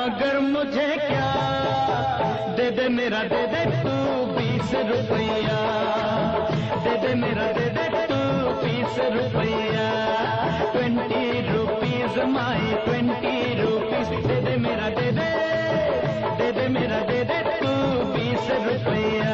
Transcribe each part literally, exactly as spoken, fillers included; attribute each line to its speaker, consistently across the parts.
Speaker 1: मगर मुझे क्या, दे दे मेरा दे दे तू बीस रुपया, दे दे मेरा दे दे तू बीस रुपया, twenty rupees my twenty rupees, दे दे मेरा दे दे, दे दे मेरा दे दे तू बीस रुपया।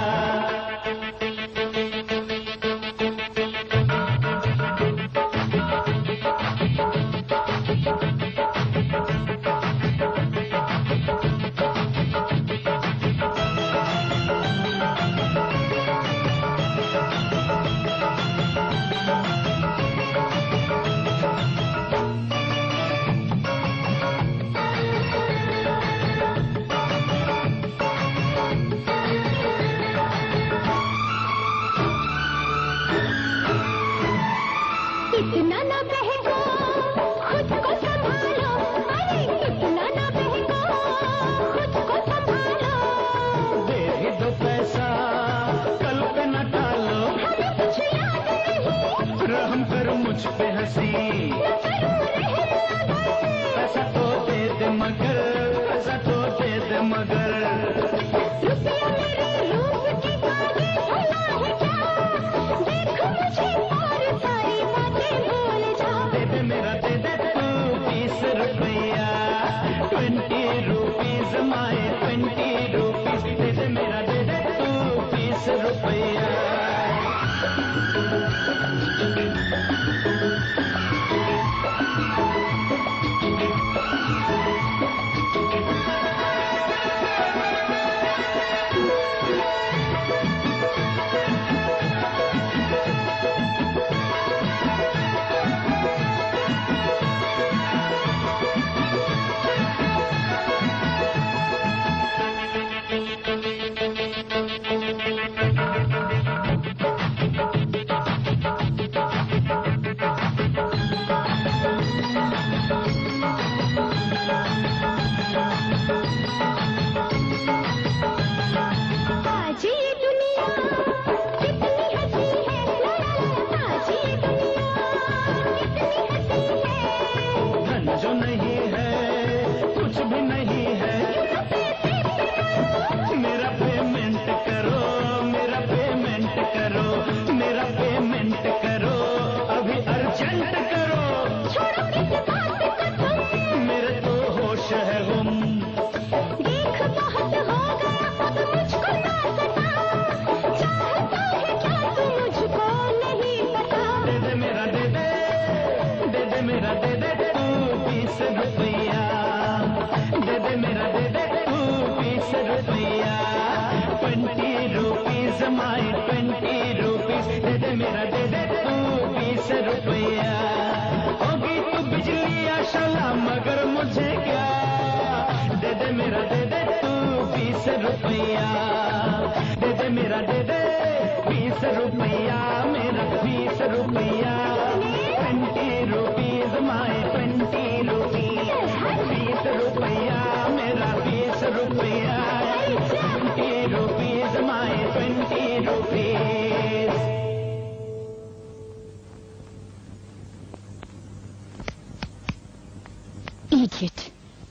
Speaker 2: Idiot.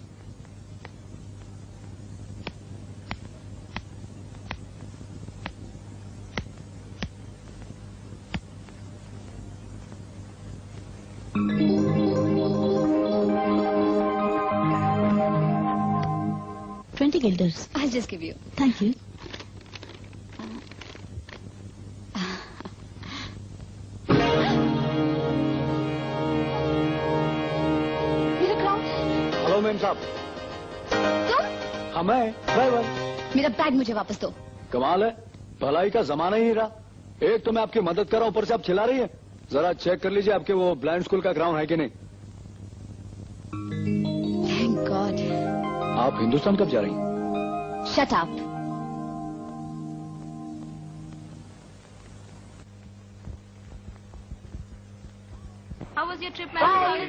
Speaker 2: Twenty guilders.
Speaker 3: I'll just give you.
Speaker 2: Thank you.
Speaker 4: साहब हम हैं ड्राइवर।
Speaker 3: मेरा बैग मुझे वापस दो।
Speaker 4: कमाल है, भलाई का जमाना ही रहा। एक तो मैं आपकी मदद कर रहा हूं, ऊपर से आप चिल्ला रही है। जरा चेक कर लीजिए आपके वो ब्लाइंड स्कूल का ग्राउंड है कि नहीं।
Speaker 3: Thank God.
Speaker 4: आप हिंदुस्तान कब जा रही हैं?
Speaker 3: Shut up.
Speaker 5: How was your trip, madam?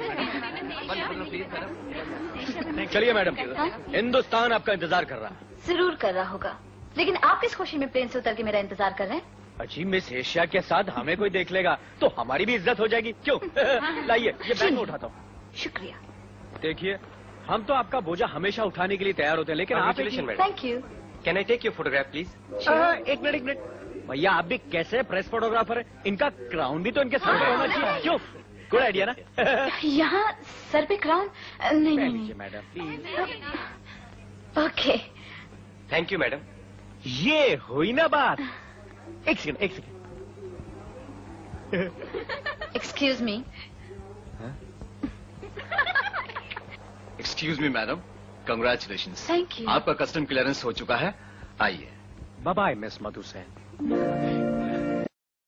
Speaker 6: चलिए मैडम, हिंदुस्तान आपका इंतजार कर रहा है।
Speaker 3: जरूर कर रहा होगा, लेकिन आप किस खुशी में प्लेन से उतर के मेरा इंतजार कर रहे हैं?
Speaker 6: अजीब, मिस एशिया के साथ हमें कोई देख लेगा तो हमारी भी इज्जत हो जाएगी। क्यों? लाइए ये बैग में उठाता हूँ।
Speaker 3: शुक्रिया।
Speaker 6: देखिए, हम तो आपका बोझा हमेशा उठाने के लिए तैयार होते हैं, लेकिन आप एक-
Speaker 7: madam.
Speaker 3: Thank you.
Speaker 7: Can I take your photograph please?
Speaker 6: हाँ, एक मिनट एक मिनट भैया, आप भी कैसे प्रेस फोटोग्राफर है? इनका क्राउन भी तो इनके सर पे होना चाहिए। क्यों? गुड आइडिया ना?
Speaker 3: यहाँ सर पे क्राउन? नहीं नहीं
Speaker 6: लीजिए
Speaker 3: नहीं।
Speaker 6: Madam please.
Speaker 3: Okay.
Speaker 7: Thank you madam.
Speaker 6: ये हुई ना बात। एक सेकंड एक second.
Speaker 3: Excuse me.
Speaker 4: Excuse me madam, congratulations.
Speaker 3: Thank you.
Speaker 4: आपका कस्टम क्लियरेंस हो चुका है, आइए।
Speaker 6: Bye bye miss Madhu Sen.